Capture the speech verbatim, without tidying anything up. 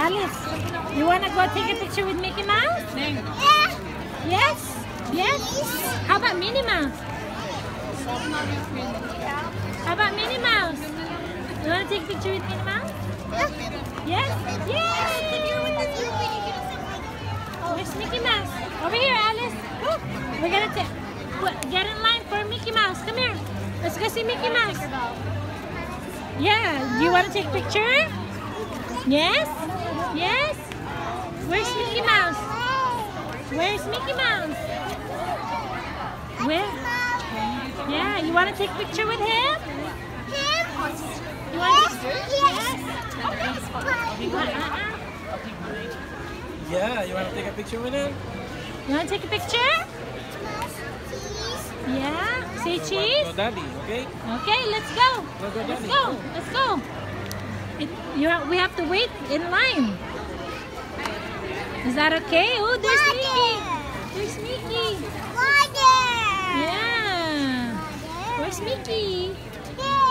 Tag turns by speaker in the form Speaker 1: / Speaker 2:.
Speaker 1: Alice, you wanna go take a picture with Mickey Mouse?
Speaker 2: Yeah.
Speaker 1: Yes? Yes? How about Minnie Mouse? How about Minnie Mouse? You wanna take a picture with Minnie Mouse? Yes? Yes! Where's Mickey Mouse? Over here, Alice. Woo. We're gonna take, get in line for Mickey Mouse. Come here. Let's go see Mickey Mouse. Yeah. Do you want to take a picture? Yes? Yes? Where's Mickey Mouse? Where's Mickey Mouse? Where? Yeah. You want to take a picture with him? You want to? Yes. Uh-uh.
Speaker 3: Yeah, you want to take a picture with him?
Speaker 1: You want to take a picture? Yeah. Say cheese.
Speaker 3: Go, daddy, okay?
Speaker 1: Okay, let's go.
Speaker 3: Go, go,
Speaker 1: Let's
Speaker 3: daddy.
Speaker 1: go. Let's go. It, you ha we have to wait in line. Is that okay? Oh, there's Mickey. There's Mickey. Yeah. Where's Mickey?